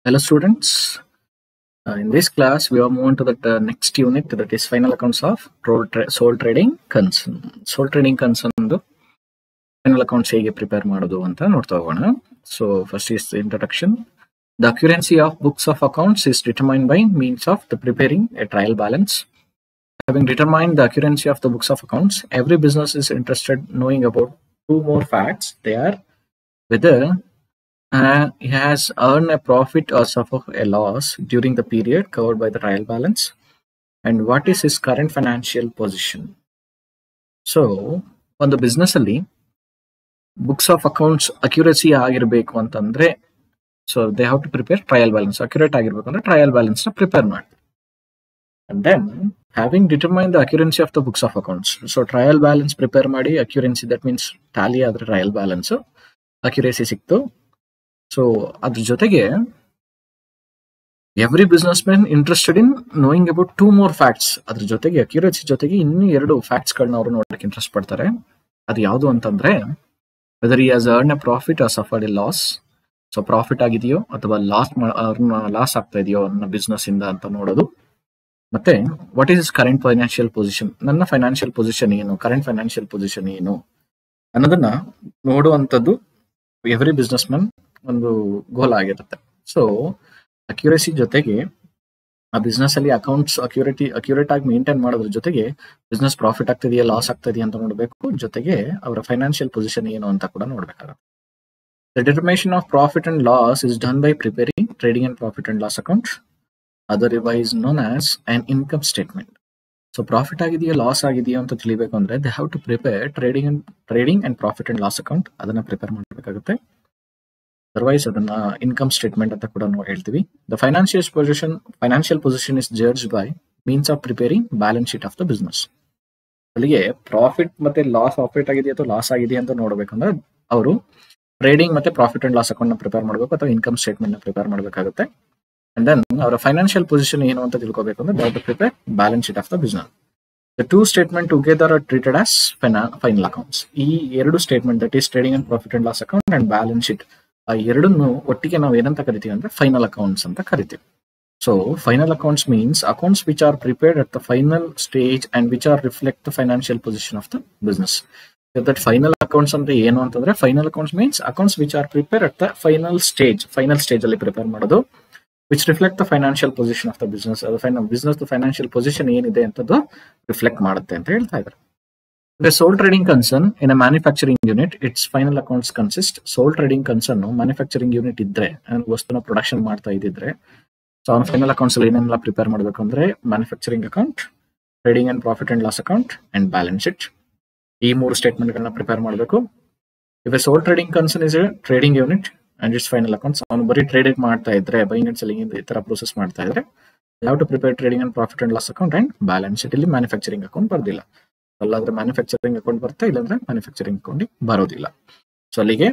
Hello students, in this class we are moving to the next unit, that is final accounts of sole trading concern. Sole trading concern final accounts ಹೇಗೆ prepare ಮಾಡೋದು ಅಂತ ನೋಡ್ತಾ ಹೋಗೋಣ. So first is the introduction. The accuracy of books of accounts is determined by means of the preparing a trial balance. Having determined the accuracy of the books of accounts, every business is interested knowing about two more facts. They are whether he has earned a profit or suffered a loss during the period covered by the trial balance, and what is his current financial position. So on the business ಅಲ್ಲಿ books of accounts accuracy ಆಗಿರಬೇಕು ಅಂತಂದ್ರೆ so they have to prepare trial balance. accurate ಆಗಿರಬೇಕು ಅಂದ್ರೆ trial balance ನ prepare ಮಾಡ್ತಾರೆ. And then having determined the accuracy of the books of accounts, so trial balance prepare ಮಾಡಿ accuracy, that means tally ಆದ್ರೆ trial balance accuracy ಸಿಕ್ತು. So ಅದ್ರ ಜೊತೆಗೆ every business man interested in knowing about two more facts. ಅದ್ರ ಜೊತೆಗೆ accuracy ಜೊತೆಗೆ ಇನ್ನೂ ಎರಡು ಫ್ಯಾಕ್ಟ್ಸ್ ಗಳನ್ನ ಅವರು ನೋಡಕ್ಕೆ ಇಂಟ್ರೆಸ್ಟ್ ಪಡ್ತಾರೆ. ಅದು ಯಾವುದು ಅಂತಂದ್ರೆ whether he has earn a profit or suffered a loss. So profit ಆಗಿದೆಯೋ ಅಥವಾ ಲಾಸ್ ಆಗ್ತಾ ಇದೆಯೋ ನನ್ನ ಬಿಸ್ನೆಸ್ ಇಂದ ಅಂತ ನೋಡೋದು. ಮತ್ತೆ what is is current financial position, ನನ್ನ ಫೈನಾನ್ಷಿಯಲ್ ಪೊಸಿಷನ್ ಏನು, ಕರೆಂಟ್ ಫೈನಾನ್ಷಿಯಲ್ ಪೊಸಿಷನ್ ಏನು ಅನ್ನೋದನ್ನ ನೋಡುವಂಥದ್ದು ಎವ್ರಿ ಬಿಸ್ನೆಸ್ ಮ್ಯಾನ್ ಒಂದು ಗೋಲ್ ಆಗಿರುತ್ತೆ. ಸೊ ಅಕ್ಯುರೇಸಿ ಜೊತೆಗೆ ಆ ಬಿಸ್ನೆಸ್ ಅಲ್ಲಿ ಅಕೌಂಟ್ಸ್ ಅಕ್ಯುರೇಟ್ ಆಗಿ ಮೇಂಟೈನ್ ಮಾಡೋದ್ರ ಜೊತೆಗೆ ಬಿಸ್ನೆಸ್ ಪ್ರಾಫಿಟ್ ಆಗ್ತಿದೆಯಾ ಲಾಸ್ ಆಗ್ತಿದೆಯಾ ಅಂತ ನೋಡಬೇಕು. ಜೊತೆಗೆ ಅವರ ಫೈನಾನ್ಷಿಯಲ್ ಪೊಸಿಷನ್ ಏನು ಅಂತ ಕೂಡ ನೋಡ್ಬೇಕಾಗುತ್ತೆ. The determination of profit and loss is done by preparing trading and profit and loss account, otherwise known as an income statement. So profit ಆಗಿದೆಯಾ ಲಾಸ್ ಆಗಿದೆಯಾ ಅಂತ ತಿಳಿಬೇಕು ಅಂದ್ರೆ they have to prepare trading and profit and loss account, ಅದನ್ನ prepare ಮಾಡಬೇಕಾಗುತ್ತೆ. Otherwise ಅದನ್ನ income statement ಅಂತ ಕೂಡ ನಾವು ಹೇಳ್ತೀವಿ. The financial position is judged by means of preparing balance sheet of the business. ಅಲ್ಲಿಗೆ ಪ್ರಾಫಿಟ್ ಮತ್ತೆ ಲಾಸ್ ಆಪರೇಟ್ ಆಗಿದೆಯಾ ಅಥವಾ ಲಾಸ್ ಆಗಿದೆಯಾ ಅಂತ ನೋಡಬೇಕಂದ್ರೆ ಅವರು ಟ್ರೇಡಿಂಗ್ ಮತ್ತೆ ಪ್ರಾಫಿಟ್ ಅಂಡ್ ಲಾಸ್ ಅಕೌಂಟ್ ನ ಪ್ರಿಪೇರ್ ಮಾಡಬೇಕು ಅಥವಾ ಇನ್ಕಮ್ ಸ್ಟೇಟ್ಮೆಂಟ್ ನ ಪ್ರಿಪೇರ್ ಮಾಡಬೇಕಾಗುತ್ತೆ. ಅಂಡ್ ದೆನ್ ಅವರ ಫೈನಾನ್ಷಿಯಲ್ ಪೊಸಿಷನ್ ಏನು ಅಂತ ತಿಳ್ಕೋಬೇಕು ಅಂದ್ರೆ they have to prepare balance sheet of the business. The two statement together are treated as final accounts. ಈ ಎರಡು statement, that is trading and profit and loss account and balance sheet, ಆ ಎರಡನ್ನು ಒಟ್ಟಿಗೆ ನಾವು ಏನಂತ ಕರಿತೀವಿ ಅಂದ್ರೆ ಫೈನಲ್ ಅಕೌಂಟ್ಸ್ ಅಂತ ಕರಿತೀವಿ. So final accounts means accounts which are prepared at the final stage and which are reflect the financial position of the business. That final accounts ಅಂದ್ರೆ ಏನು ಅಂತಂದ್ರೆ final accounts means accounts which are prepare at the final stage ಅಲ್ಲಿ prepare ಮಾಡೋದು, which reflect the financial position of the business. Business financial position ಏನಿದೆ ಅಂತದ್ದು reflect ಮಾಡುತ್ತೆ ಅಂತ ಹೇಳ್ತಾ ಇದ್ದಾರೆ. The sole trading concern in a manufacturing unit, its final accounts consist. Sole trading concern manufacturing unit ಇದ್ರೆ ವಸ್ತುನ ಪ್ರೊಡಕ್ಷನ್ ಮಾಡ್ತಾ ಇದ್ದಿದ್ರೆ ಸೊ ಅವನ ಫೈನಲ್ ಅಕೌಂಟ್ಸ್ ಅಲ್ಲಿ ಏನೆಲ್ಲ ಪ್ರಿಪೇರ್ ಮಾಡಬೇಕು ಅಂದ್ರೆ manufacturing account, trading and profit and loss account and balance sheet, ಈ ಮೂರು ಸ್ಟೇಟ್ಮೆಂಟ್ ಗಳನ್ನ ಪ್ರಿಪೇರ್ ಮಾಡಬೇಕು. If a sole trading concern is a trading unit and its final accounts, ಅವನು ಬರೀ ಟ್ರೇಡಿಂಗ್ ಮಾಡ್ತಾ ಇದ್ರೆ ಬೈಯಿಂಗ್ ಅಂಡ್ ಸೆಲ್ಲಿಂಗ್ ಈ ತರ ಪ್ರೊಸೆಸ್ ಮಾಡ್ತಾ ಇದ್ರೆ ಯಾವ to prepare trading and profit and loss account and balance sheet. ಇಲ್ಲಿ ಮ್ಯಾನುಫ್ಯಾಕ್ಚರಿಂಗ್ ಅಕೌಂಟ್ ಬರ್ದಿಲ್ಲ, ಅಲ್ಲಾದ್ರೆ ಮ್ಯಾನುಫ್ಯಾಕ್ಚರಿಂಗ್ ಅಕೌಂಟ್ ಬರುತ್ತೆ, ಇಲ್ಲಾಂದ್ರೆ ಮ್ಯಾನುಫ್ಯಾಕ್ಚರಿಂಗ್ ಅಕೌಂಟ್ ಬರೋದಿಲ್ಲ. ಸೊ ಅಲ್ಲಿಗೆ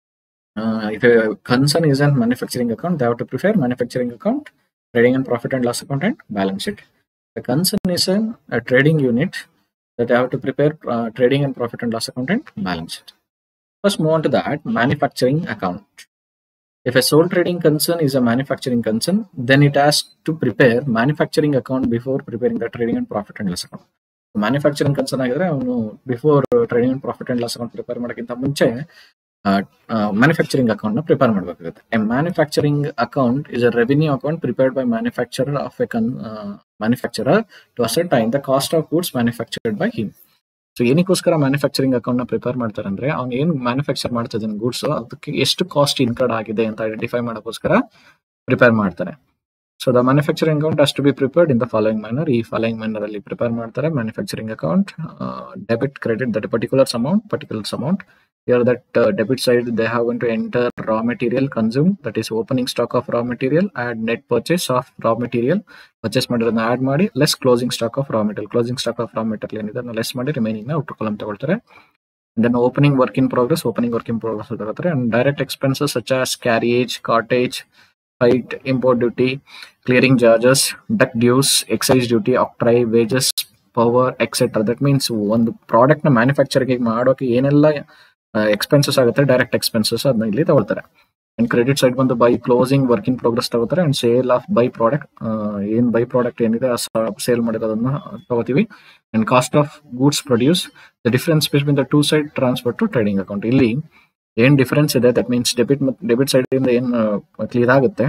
if a concern is an manufacturing account, they have to prepare manufacturing account, trading and profit and loss account and balance sheet. The concern is a trading unit, that they have to prepare trading and profit and loss account and balance sheet. First move on to that manufacturing account. If a sole trading concern is a manufacturing concern, then it has to prepare manufacturing account before preparing the trading and profit and loss account. Manufacturing concern ಆಗಿದ್ರೆ ಅವನು before trading and profit and loss account prepare ಮಾಡೋಕ್ಕಿಂತ ಮುಂಚೆ manufacturing account ನ prepare ಮಾಡಬೇಕಾಗುತ್ತೆ. A manufacturing account is a revenue account prepared by manufacturer of a manufacturer to ascertain the cost of goods manufactured by him. So ಏನಕ್ಕೋಸ್ಕರ manufacturing account ನ prepare ಮಾಡ್ತಾರೆ ಅಂದ್ರೆ ಅವ್ನು ಏನು ಮ್ಯಾನುಫ್ಯಾಕ್ಚರ್ ಮಾಡ್ತಾ ಇದ್ದಾನೆ ಗೂಡ್ಸ್, ಅದಕ್ಕೆ ಎಷ್ಟು ಕಾಸ್ಟ್ ಇನ್ಕರ್ಡ್ ಆಗಿದೆ ಅಂತ ಐಡೆಂಟಿಫೈ ಮಾಡೋಕ್ಕೋಸ್ಕರ ಪ್ರಿಪೇರ್ ಮಾಡ್ತಾರೆ. So the manufacturing account has to be prepared in the following manner. ಈ following manner ಅಲ್ಲಿ ಪ್ರಿಪೇರ್ ಮಾಡ್ತಾರೆ. Manufacturing account, debit, credit, that particulars amount. Here that debit side they have going to enter raw material consumed, that is opening stock of raw material, add net purchase of raw material, purchase ಮಾಡಿರೋದನ್ನ add ಮಾಡಿ less closing stock of raw material, closing stock of raw material ಏನಿದೆ less ಮಾಡಿ remaining ನ outer column ತಗೊಳ್ತಾರೆ. Then opening work in progress ತಗೊಳ್ತಾರೆ. And direct expenses such as carriage, cartage, freight, import duty, clearing charges, duct dues, excise duty, octroi, wages, power, etc. That means ಒಂದು product ನ manufacturing ಮಾಡೋಕೆ ಏನೆಲ್ಲ expenses ಆಗುತ್ತೆ, direct expenses ಅದನ್ನ ಇಲ್ಲಿ ತಗೊಳ್ತಾರೆ. And credit side ಬಂದು by closing work in progress ತಗೋತಾರೆ and sale of by product, ಏನ್ ಬೈ ಪ್ರಾಡಕ್ಟ್ ಏನಿದೆ ಸೇಲ್ ಮಾಡಿರೋದನ್ನ ತಗೋತೀವಿ. And cost of goods produce, the difference between the two side transfer to trading account. ಇಲ್ಲಿ ಏನ್ difference ಇದೆ, that means debit side ಇಂದ ಏನ್ ಕ್ಲಿಯರ್ ಆಗುತ್ತೆ,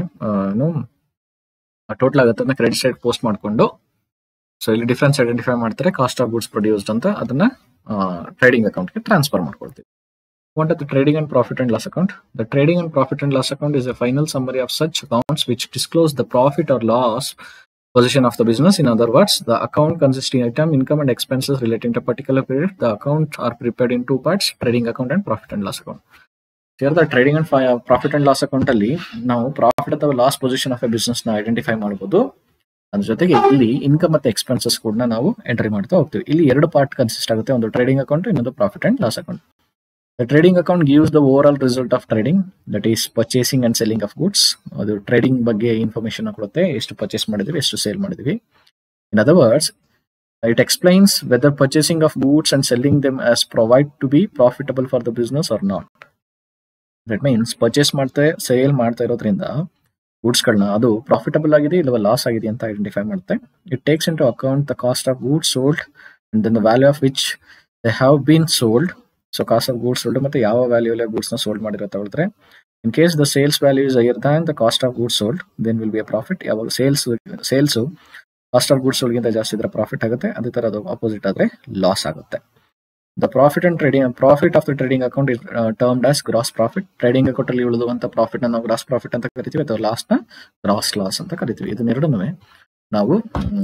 ಟೋಟಲ್ ಆಗುತ್ತೆ ಅದನ್ನ ಕ್ರೆಡಿಟ್ ಸೈಡ್ ಪೋಸ್ಟ್ ಮಾಡ್ಕೊಂಡು, ಸೊ ಇಲ್ಲಿ ಡಿಫರೆನ್ಸ್ ಐಡೆಂಟಿಫೈ ಮಾಡ್ತಾರೆ, ಕಾಸ್ಟ್ ಆಫ್ ಗೂಡ್ಸ್ ಪ್ರೊಡ್ಯೂಸ್ಡ್ ಅಂತ, ಅದನ್ನ ಟ್ರೇಡಿಂಗ್ ಅಕೌಂಟ್ಗೆ ಟ್ರಾನ್ಸ್ಫರ್ ಮಾಡ್ಕೊಳ್ತೀವಿ. What are the trading and profit and loss account? The trading and profit and loss account is a final summary of such accounts which disclose the profit or loss position of the business. In other words, the account consisting item, income and expenses relating to a particular period. The accounts are prepared in two parts: trading account and profit and loss account. Here the trading and profit and loss account ಅಲ್ಲಿ ನಾವು profit ಅಥವಾ loss position of a business ನ identify ಮಾಡಬಹುದು. ಅದ್ರ ಜೊತೆಗೆ ಇಲ್ಲಿ income ಮತ್ತೆ expenses ಕೂಡ ನಾವು ಎಂಟ್ರಿ ಮಾಡ್ತಾ ಹೋಗ್ತೀವಿ. ಇಲ್ಲಿ ಎರಡು ಪಾರ್ಟ್ ಕನ್ಸಿಸ್ಟ್ ಆಗುತ್ತೆ, ಒಂದು ಟ್ರೇಡಿಂಗ್ ಅಕೌಂಟ್, ಇನ್ನೊಂದು profit and loss account. The trading account gives the overall result of trading, that is purchasing and selling of goods. ಅದು ಟ್ರೇಡಿಂಗ್ ಬಗ್ಗೆ ಇನ್ಫಾರ್ಮೇಶನ್ ಕೊಡುತ್ತೆ, ಎಷ್ಟು ಪರ್ಚೇಸ್ ಮಾಡಿದ್ವಿ, ಎಷ್ಟು ಸೇಲ್ ಮಾಡಿದ್ವಿ. In other words, it explains whether purchasing of goods and selling them as provide to be profitable for the business or not. That means purchase ಮಾಡ್ತಾ sale ಮಾಡ್ತಾ ಇರೋದ್ರಿಂದ ಗೂಡ್ಸ್ ಗಳನ್ನ ಅದು ಪ್ರಾಫಿಟಬಲ್ ಆಗಿದೆ ಇಲ್ಲವಾ ಲಾಸ್ ಆಗಿದೆ ಅಂತ ಐಡೆಂಟಿಫೈ ಮಾಡುತ್ತೆ. It takes in to account the cost of goods sold and then the value of which they have been sold. So cost of goods sold ಮತ್ತೆ ಯಾವ ವ್ಯಾಲ್ಯೂ ಅಲ್ಲಿ ಗೂಡ್ಸ್ ನ ಸೋಲ್ಡ್ ಮಾಡಿರೋ ತಗೊಳ್ತಾರೆ. In case the sales value is higher than the cost of goods sold, then will be a profit. ಯಾವಾಗ sales cost of goods sold ಗಿಂತ ಜಾಸ್ತಿ ಇದ್ರೆ ಪ್ರಾಫಿಟ್ ಆಗುತ್ತೆ, ಅದೇ ತರ ಅದು ಆಪೋಸಿಟ್ ಆದ್ರೆ ಲಾಸ್ ಆಗುತ್ತೆ. The profit of the trading account is termed as gross profit. Trading account ಅಲ್ಲಿ ಉಳಿದುವಂತ ಪ್ರಾಫಿಟ್ ನಾವು ಗ್ರಾಸ್ ಪ್ರಾಫಿಟ್ ಅಂತ ಕರಿತೀವಿ, ಅಥವಾ ಲಾಸ್ ನ ಗ್ರಾಸ್ ಲಾಸ್ ಅಂತ ಕರಿತೀವಿ. ಇದನ್ನೆರಡನ್ನೂ ನಾವು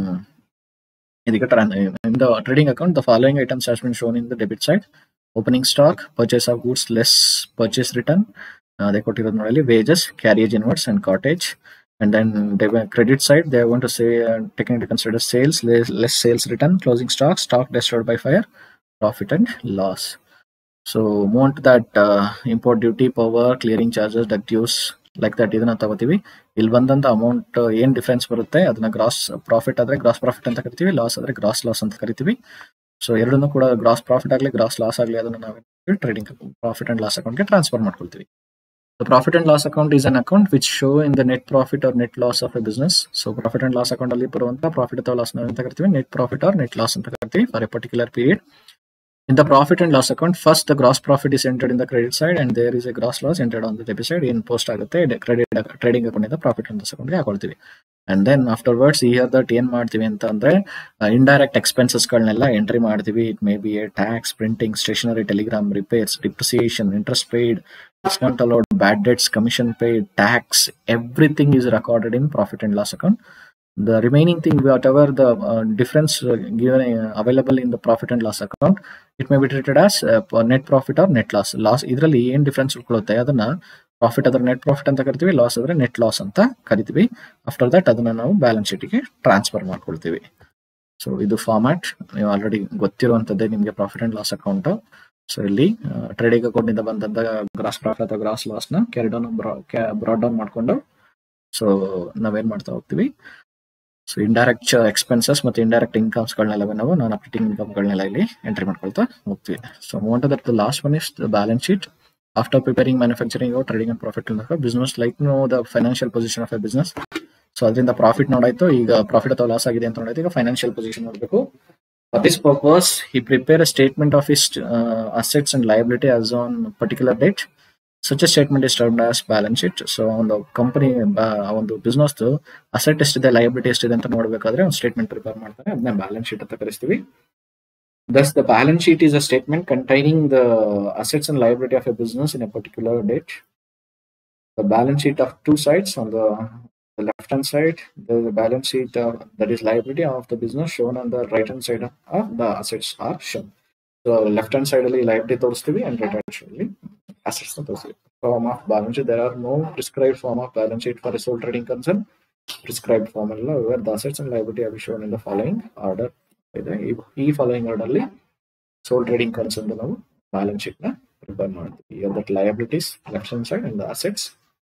ಇದಕ್ಕೆ in the trading account the following items has been shown in the debit side: opening stock, purchase of goods less purchase return, they ಕೊಟ್ಟಿರೋದು ನೋಡಿ, wages, carriage inwards and cottage. And then credit side they want to say taking into consider sales less sales return, closing stock destroyed by fire, profit and loss. So move on to that import duty, power, clearing charges, duct dues, like that ಇದನ್ನ ತಗೋತೀವಿ. ಇಲ್ಲಿ ಬಂದಂತ amount ಏನ್ difference ಬರುತ್ತೆ ಅದನ್ನ gross profit ಆದ್ರೆ gross profit ಅಂತ ಕರಿತೀವಿ, ಲಾಸ್ ಆದ್ರೆ ಗ್ರಾಸ್ ಲಾಸ್ ಅಂತ ಕರಿತೀವಿ. ಸೊ ಎರಡನ್ನೂ ಕೂಡ ಗ್ರಾಸ್ ಪ್ರಾಫಿಟ್ ಆಗಲಿ ಗ್ರಾಸ್ ಲಾಸ್ ಆಗಲಿ ಅದನ್ನ ನಾವು ಟ್ರೇಡಿಂಗ್ ಪ್ರಾಫಿಟ್ ಅಂಡ್ ಲಾಸ್ ಅಕೌಂಟ್ಗೆ ಟ್ರಾನ್ಸ್ಫರ್ ಮಾಡ್ಕೊಳ್ತೀವಿ. The profit and loss account is an account which show in the net profit or net loss of a business. So profit and loss account ಅಲ್ಲಿ ಬರುವಂತ profit ಅಥವಾ loss ಅಂತ ಕರಿತೀವಿ, net profit or net loss ಅಂತ ಕರಿತೀವಿ for a particular period. In the profit and loss account, first the gross profit is entered in the credit side and there is a gross loss entered on the debit side. In post ಆಗುತ್ತೆ credit trading account ಇಂದ profit and loss ಅಕೌಂಟ್ಗೆ ಹಾಕೊಳ್ತೀವಿ. And then afterwards here that ಏನ್ ಮಾಡ್ತೀವಿ ಅಂತ ಅಂದ್ರೆ indirect expenses ಗಳನ್ನೆಲ್ಲ entry ಮಾಡ್ತೀವಿ. It may be a tax, printing, stationery, telegram, repairs, depreciation, interest paid, discount allowed, bad debts, commission paid, tax, everything is recorded in profit and loss account. The remaining thing, whatever the difference given available in the profit and loss account, it may be treated as net profit or net loss. Loss ಇದರಲ್ಲಿ ಏನ್ difference ಉಳ್ಕೊಳ್ಳುತ್ತೆ ಅದನ್ನ profit ಆದ್ರೆ net profit ಅಂತ ಕರಿತೀವಿ, loss ಆದ್ರೆ net loss ಅಂತ ಕರಿತೀವಿ. After that ಅದನ್ನ ನಾವು ಬ್ಯಾಲೆನ್ಸ್ ಶೀಟ್ಗೆ ಟ್ರಾನ್ಸ್ಫರ್ ಮಾಡ್ಕೊಳ್ತೀವಿ. ಸೊ ಇದು ಫಾರ್ಮ್ಯಾಟ್ ನೀವು ಆಲ್ರೆಡಿ ಗೊತ್ತಿರುವಂತದ್ದೇ ನಿಮ್ಗೆ profit and loss account. So ಇಲ್ಲಿ ಟ್ರೇಡಿಂಗ್ ಅಕೌಂಟ್ ಇಂದ ಬಂದಂತ ಗ್ರಾಸ್ ಪ್ರಾಫಿಟ್ ಅಥವಾ ಗ್ರಾಸ್ ಲಾಸ್ ನ ಬ್ರಾಡ್ ಡೌನ್ ಮಾಡ್ಕೊಂಡು ಸೊ ನಾವೇನ್ ಮಾಡ್ತಾ ಹೋಗ್ತೀವಿ. ಸೊ ಇಂಡೈರೆಕ್ಟ್ ಎಕ್ಸ್ಪೆನ್ಸಸ್ ಮತ್ತೆ ಇಂಡೈರೆಕ್ಟ್ ಇನ್ಕಮ್ಸ್ ಗಳನ್ನೆಲ್ಲ ನಾವು ನಾನ್ ಆಪರೇಟಿಂಗ್ ಇನ್ಕಮ್ ಗಳನ್ನೆಲ್ಲ ಇಲ್ಲಿ ಎಂಟ್ರಿ ಮಾಡ್ಕೊಳ್ತಾ ಹೋಗ್ತೀವಿ. So move to that the last one is the balance sheet. After preparing manufacturing trading and profit business like know the financial position of a business. So ಅದರಿಂದ profit ನೋಡಾಯ್ತು, ಈಗ profit ಅಥವಾ loss ಆಗಿದೆ ಅಂತ ನೋಡಾಯ್ತು, ಈಗ ಫೈನಾನ್ಷಿಯಲ್ ಪೊಸಿಷನ್ ನೋಡಬೇಕು. For this purpose, he prepare a statement of his assets and liability as on particular date. Such a statement is termed as balance sheet. So on the company ಒಂದು business asset ಎಷ್ಟಿದೆ liability ಎಷ್ಟಿದೆ ಅಂತ ನೋಡ್ಬೇಕಾದ್ರೆ ಒಂದು statement prepare ಮಾಡ್ತಾರೆ, ಅದನ್ನ balance sheet ಅಂತ ಕರಿಸ್ತೀವಿ. Thus the balance sheet is a statement containing the assets and liability of a business in a particular date. The balance sheet of two sides. On the left hand side the balance sheet that is liability of the business shown on the right hand side of the assets are shown. So left hand side ಅಲ್ಲಿ liability ತೋರಿಸ್ತೀವಿ and right hand side ಅಲ್ಲಿ assets ತೋರಿಸ್ತೀವಿ. Form of balance sheet, there are no prescribed form of balance sheet for a sole trading concern. Prescribed form ಅಲ್ಲ, where the assets and liability are shown in the following order. ಈ following order ಅಲ್ಲಿ sole trading concern ನಾವು balance sheet ನ prepare ಮಾಡ್ತೀವಿ. Here that liabilities left hand side and the assets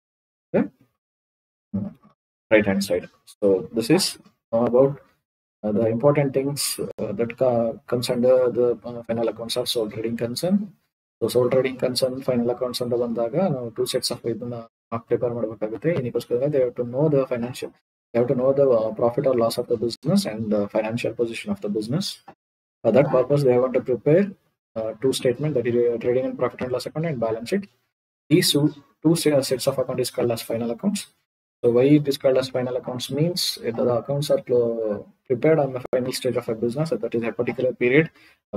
right hand side. So this is about the important things that comes under the final accounts of sole trading concern. So sole trading concern final accounts ಅಂತ ಬಂದಾಗ ನಾವು 2 sets of ಇದನ್ನ prepare ಮಾಡಬೇಕಾಗುತ್ತೆ. ಇದಕ್ಕೋಸ್ಕರ they have to know the financial, they have to know the profit or loss of the business and the financial position of the business. For that purpose, they want to prepare two statements, that is trading and profit and loss account and balance sheet. These two sets of account is called as final accounts. So why it is called as final accounts means the accounts are prepared on the final stage of a business, that is a particular period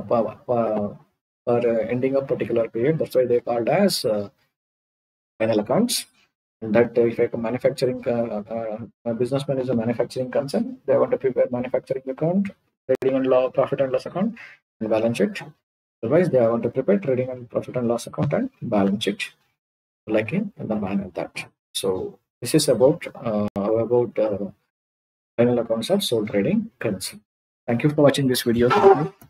for ending a particular period. That's why they called as final accounts. That if a manufacturing a businessman is a manufacturing concern, they want to prepare manufacturing account, trading and profit and loss account, and balance sheet. Otherwise, they want to prepare trading and profit and loss account and balance sheet, like in the manner that. So this is about final accounts of sole trading concern. Thank you for watching this video.